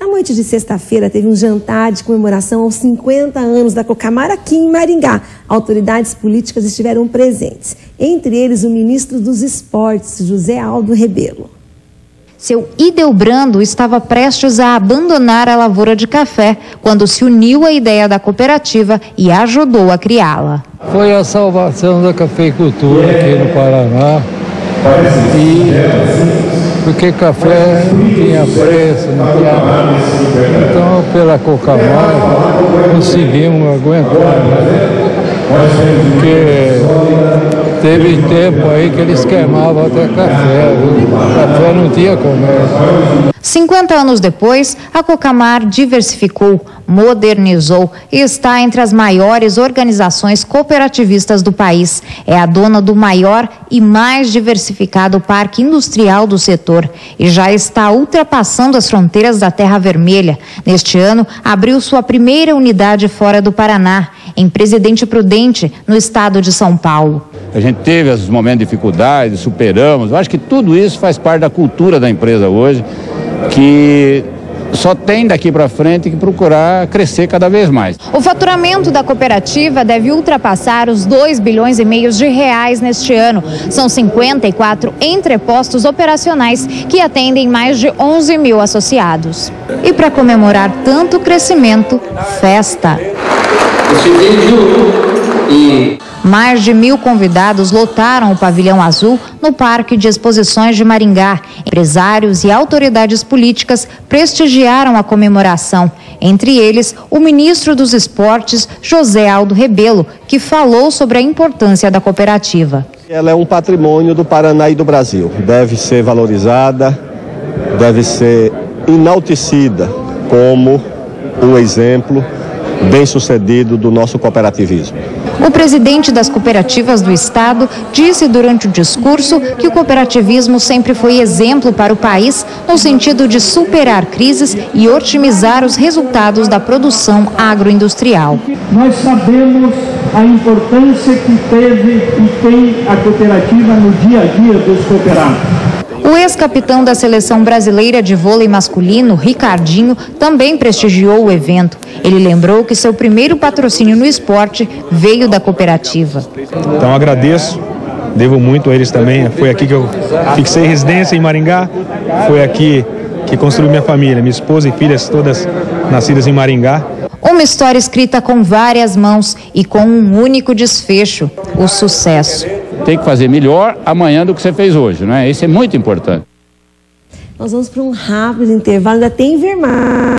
Na noite de sexta-feira, teve um jantar de comemoração aos 50 anos da Cocamar aqui em Maringá. Autoridades políticas estiveram presentes, entre eles o ministro dos Esportes, José Aldo Rebelo. Seu Ideobrando estava prestes a abandonar a lavoura de café quando se uniu à ideia da cooperativa e ajudou a criá-la. Foi a salvação da cafeicultura aqui no Paraná, porque café não tinha preço, não tinha nada. Então, pela Cocamar, conseguimos aguentar, porque teve tempo aí que eles queimavam até café, viu? Café não tinha comércio. 50 anos depois, a Cocamar diversificou, modernizou e está entre as maiores organizações cooperativistas do país. É a dona do maior e mais diversificado parque industrial do setor e já está ultrapassando as fronteiras da Terra Vermelha. Neste ano, abriu sua primeira unidade fora do Paraná, em Presidente Prudente, no estado de São Paulo. A gente teve esses momentos de dificuldade, superamos. Eu acho que tudo isso faz parte da cultura da empresa hoje, que só tem daqui para frente que procurar crescer cada vez mais. O faturamento da cooperativa deve ultrapassar os 2,5 bilhões de reais neste ano. São 54 entrepostos operacionais que atendem mais de 11 mil associados. E para comemorar tanto crescimento, festa. Mais de 1.000 convidados lotaram o Pavilhão Azul no Parque de Exposições de Maringá. Empresários e autoridades políticas prestigiaram a comemoração. Entre eles, o ministro dos Esportes, José Aldo Rebelo, que falou sobre a importância da cooperativa. Ela é um patrimônio do Paraná e do Brasil. Deve ser valorizada, deve ser enaltecida como um exemplo bem-sucedido do nosso cooperativismo. O presidente das cooperativas do estado disse durante o discurso que o cooperativismo sempre foi exemplo para o país no sentido de superar crises e otimizar os resultados da produção agroindustrial. Nós sabemos a importância que teve e tem a cooperativa no dia a dia dos cooperados. O ex-capitão da seleção brasileira de vôlei masculino, Ricardinho, também prestigiou o evento. Ele lembrou que seu primeiro patrocínio no esporte veio da cooperativa. Então agradeço, devo muito a eles também. Foi aqui que eu fixei residência em Maringá, foi aqui que construí minha família, minha esposa e filhas todas nascidas em Maringá. Uma história escrita com várias mãos e com um único desfecho, o sucesso. Tem que fazer melhor amanhã do que você fez hoje, não é? Isso é muito importante. Nós vamos para um rápido intervalo, ainda tem enfermagem.